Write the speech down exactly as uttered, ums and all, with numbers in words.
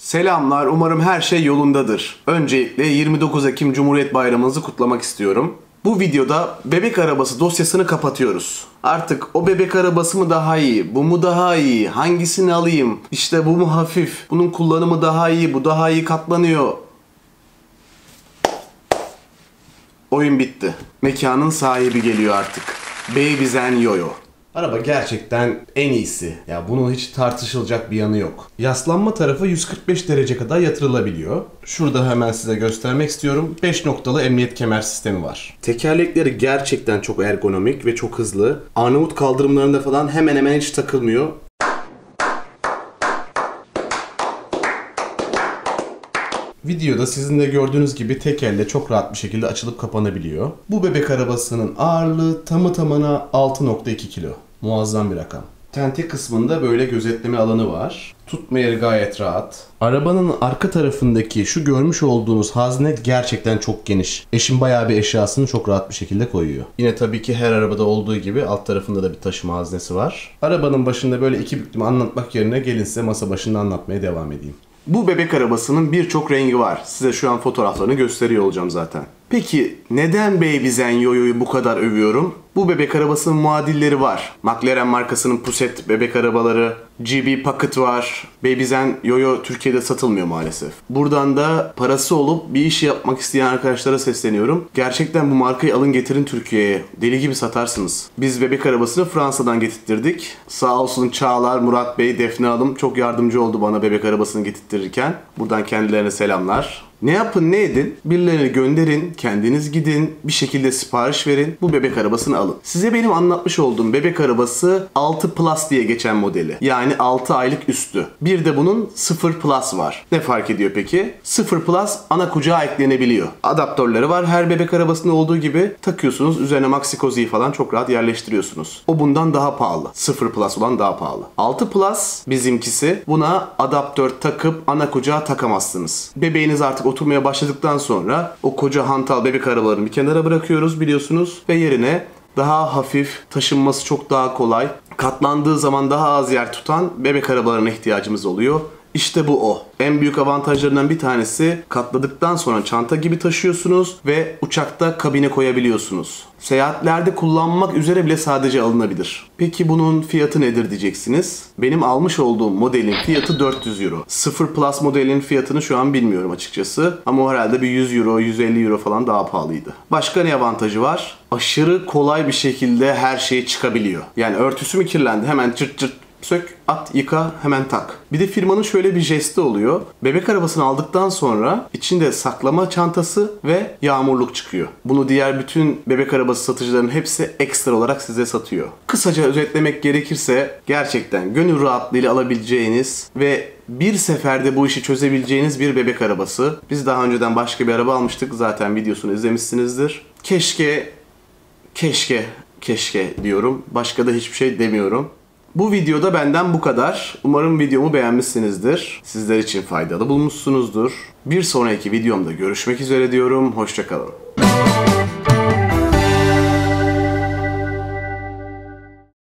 Selamlar, umarım her şey yolundadır. Öncelikle yirmi dokuz Ekim Cumhuriyet Bayramınızı kutlamak istiyorum. Bu videoda bebek arabası dosyasını kapatıyoruz. Artık o bebek arabası mı daha iyi, bu mu daha iyi, hangisini alayım, işte bu mu hafif, bunun kullanımı daha iyi, bu daha iyi katlanıyor. Oyun bitti. Mekanın sahibi geliyor artık. Baby Zen Yoyo. Araba gerçekten en iyisi. Ya bunun hiç tartışılacak bir yanı yok. Yaslanma tarafı yüz kırk beş derece kadar yatırılabiliyor. Şurada hemen size göstermek istiyorum. beş noktalı emniyet kemer sistemi var. Tekerlekleri gerçekten çok ergonomik ve çok hızlı. Arnavut kaldırımlarında falan hemen hemen hiç takılmıyor. Videoda sizin de gördüğünüz gibi tek elle çok rahat bir şekilde açılıp kapanabiliyor. Bu bebek arabasının ağırlığı tamı tamına altı nokta iki kilo. Muazzam bir rakam. Tente kısmında böyle gözetleme alanı var. Tutma yeri gayet rahat. Arabanın arka tarafındaki şu görmüş olduğunuz hazne gerçekten çok geniş. Eşim bayağı bir eşyasını çok rahat bir şekilde koyuyor. Yine tabii ki her arabada olduğu gibi alt tarafında da bir taşıma haznesi var. Arabanın başında böyle iki büklümü anlatmak yerine gelin size masa başında anlatmaya devam edeyim. Bu bebek arabasının birçok rengi var. Size şu an fotoğraflarını gösteriyor olacağım zaten. Peki neden Baby Zen Yoyo'yu bu kadar övüyorum? Bu bebek arabasının muadilleri var. McLaren markasının Puset bebek arabaları, G B Pocket var. Baby Zen Yoyo Türkiye'de satılmıyor maalesef. Buradan da parası olup bir iş yapmak isteyen arkadaşlara sesleniyorum. Gerçekten bu markayı alın getirin Türkiye'ye. Deli gibi satarsınız. Biz bebek arabasını Fransa'dan getirttirdik. Sağ olsun Çağlar, Murat Bey, Defne Hanım çok yardımcı oldu bana bebek arabasını getirttirirken. Buradan kendilerine selamlar. Ne yapın ne edin? Birilerini gönderin, kendiniz gidin, bir şekilde sipariş verin, bu bebek arabasını alın. Size benim anlatmış olduğum bebek arabası altı Plus diye geçen modeli. Yani altı aylık üstü. Bir de bunun sıfır Plus var. Ne fark ediyor peki? sıfır Plus ana kucağa eklenebiliyor. Adaptörleri var her bebek arabasında olduğu gibi. Takıyorsunuz, üzerine maxi cozy'yi falan çok rahat yerleştiriyorsunuz. O bundan daha pahalı. sıfır Plus olan daha pahalı. altı Plus bizimkisi. Buna adaptör takıp ana kucağa takamazsınız. Bebeğiniz artık oturmaya başladıktan sonra o koca hantal bebek arabalarını bir kenara bırakıyoruz biliyorsunuz ve yerine daha hafif, taşınması çok daha kolay, katlandığı zaman daha az yer tutan bebek arabalarına ihtiyacımız oluyor. İşte bu o. En büyük avantajlarından bir tanesi katladıktan sonra çanta gibi taşıyorsunuz ve uçakta kabine koyabiliyorsunuz. Seyahatlerde kullanmak üzere bile sadece alınabilir. Peki bunun fiyatı nedir diyeceksiniz. Benim almış olduğum modelin fiyatı dört yüz euro. sıfır Plus modelin fiyatını şu an bilmiyorum açıkçası. Ama o herhalde bir yüz euro, yüz elli euro falan daha pahalıydı. Başka ne avantajı var? Aşırı kolay bir şekilde her şey çıkabiliyor. Yani örtüsü mü kirlendi? Hemen çırt çırt sök, at, yıka, hemen tak. Bir de firmanın şöyle bir jesti oluyor. Bebek arabasını aldıktan sonra içinde saklama çantası ve yağmurluk çıkıyor. Bunu diğer bütün bebek arabası satıcıların hepsi ekstra olarak size satıyor. Kısaca özetlemek gerekirse gerçekten gönül rahatlığıyla alabileceğiniz ve bir seferde bu işi çözebileceğiniz bir bebek arabası. Biz daha önceden başka bir araba almıştık. Zaten videosunu izlemişsinizdir. Keşke, keşke, keşke diyorum. Başka da hiçbir şey demiyorum. Bu videoda benden bu kadar. Umarım videomu beğenmişsinizdir. Sizler için faydalı bulmuşsunuzdur. Bir sonraki videomda görüşmek üzere diyorum. Hoşça kalın.